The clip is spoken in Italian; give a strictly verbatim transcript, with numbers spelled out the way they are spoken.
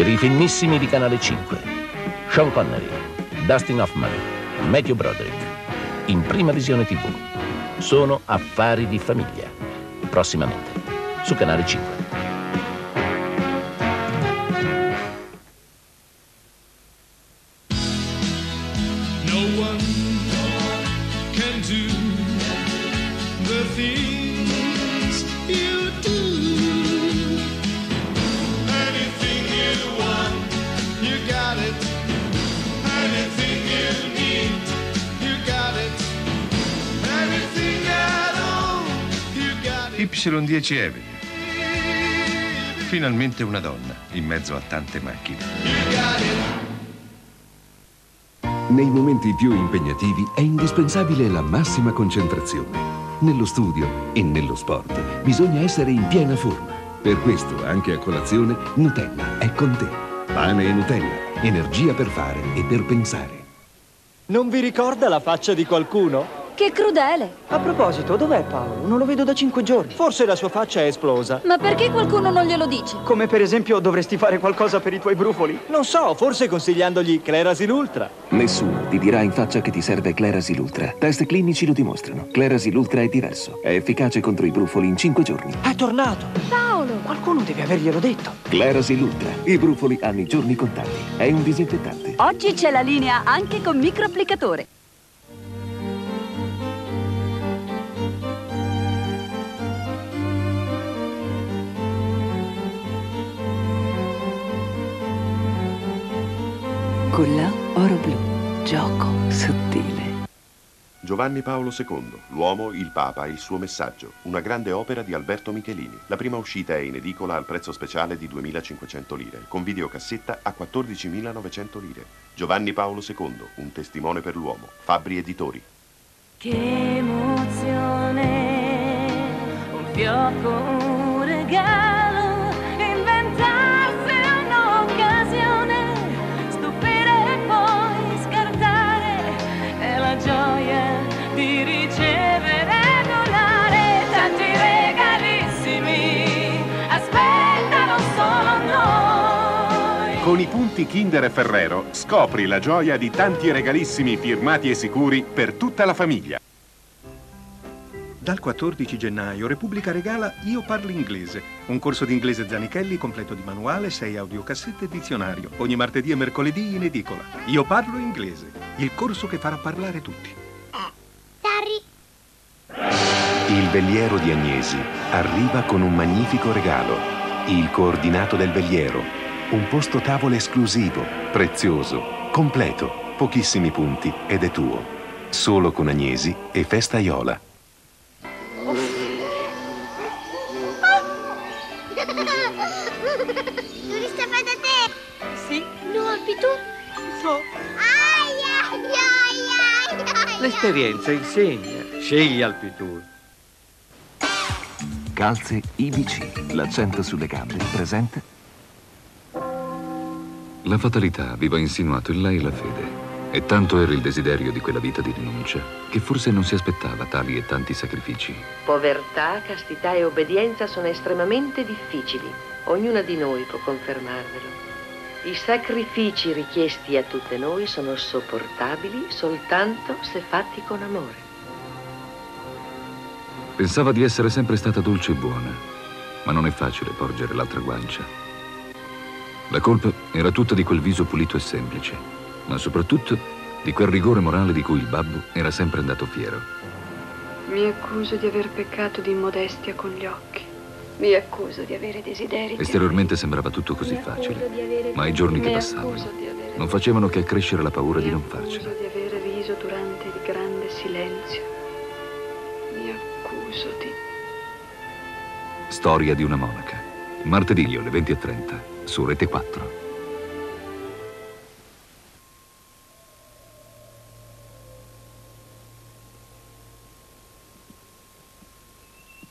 per i filmissimi di Canale cinque. Sean Connery, Dustin Hoffman, Matthew Broderick, in prima visione tivù. Sono Affari di famiglia. Prossimamente su Canale cinque. Y dieci Avenue. Finalmente una donna in mezzo a tante macchine. Nei momenti più impegnativi è indispensabile la massima concentrazione. Nello studio e nello sport bisogna essere in piena forma. Per questo, anche a colazione, Nutella è con te. Pane e Nutella, energia per fare e per pensare. Non vi ricorda la faccia di qualcuno? Che crudele! A proposito, dov'è Paolo? Non lo vedo da cinque giorni. Forse la sua faccia è esplosa. Ma perché qualcuno non glielo dice? Come per esempio dovresti fare qualcosa per i tuoi brufoli. Non so, forse consigliandogli Clarasil Ultra. Nessuno ti dirà in faccia che ti serve Clarasil Ultra. Test clinici lo dimostrano. Clarasil Ultra è diverso. È efficace contro i brufoli in cinque giorni. È tornato! Paolo! Qualcuno deve averglielo detto. Clarasil Ultra. I brufoli hanno i giorni contati. È un disinfettante. Oggi c'è la linea anche con microapplicatore. Culla oro blu, gioco sottile. Giovanni Paolo secondo, l'uomo, il Papa, il suo messaggio. Una grande opera di Alberto Michelini. La prima uscita è in edicola al prezzo speciale di duemilacinquecento lire, con videocassetta a quattordicimilanovecento lire. Giovanni Paolo secondo, un testimone per l'uomo. Fabbri Editori. Che emozione, un fiocco, un regalo. Gioia di ricevere e donare tanti regalissimi, aspettano solo noi. Con i punti Kinder e Ferrero scopri la gioia di tanti regalissimi firmati e sicuri per tutta la famiglia. Dal quattordici gennaio Repubblica regala Io parlo inglese, un corso di inglese Zanichelli completo di manuale, sei audiocassette e dizionario, ogni martedì e mercoledì in edicola. Io parlo inglese, il corso che farà parlare tutti. Il veliero di Agnesi arriva con un magnifico regalo. Il coordinato del veliero, un posto tavolo esclusivo, prezioso, completo, pochissimi punti ed è tuo. Solo con Agnesi e Festaiola. Turista fa da te? Sì. No, Alpitù? No. Ai, ai, ai, ai, ai. L'esperienza insegna. Scegli Alpitù. Calze I B C, l'accento sulle gambe, presente? La fatalità aveva insinuato in lei la fede. E tanto era il desiderio di quella vita di rinuncia che forse non si aspettava tali e tanti sacrifici. Povertà, castità e obbedienza sono estremamente difficili. Ognuna di noi può confermarvelo. I sacrifici richiesti a tutte noi sono sopportabili soltanto se fatti con amore. Pensava di essere sempre stata dolce e buona, ma non è facile porgere l'altra guancia. La colpa era tutta di quel viso pulito e semplice, ma soprattutto di quel rigore morale di cui il babbo era sempre andato fiero. Mi accuso di aver peccato di immodestia con gli occhi. Mi accuso di avere desideri. Esteriormente sembrava tutto così facile, ma i giorni che passavano non facevano che accrescere la paura di non farcela. Mi accuso di aver riso durante il grande silenzio. Mi accuso di... Storia di una monaca. Martedì alle venti e trenta su Rete quattro.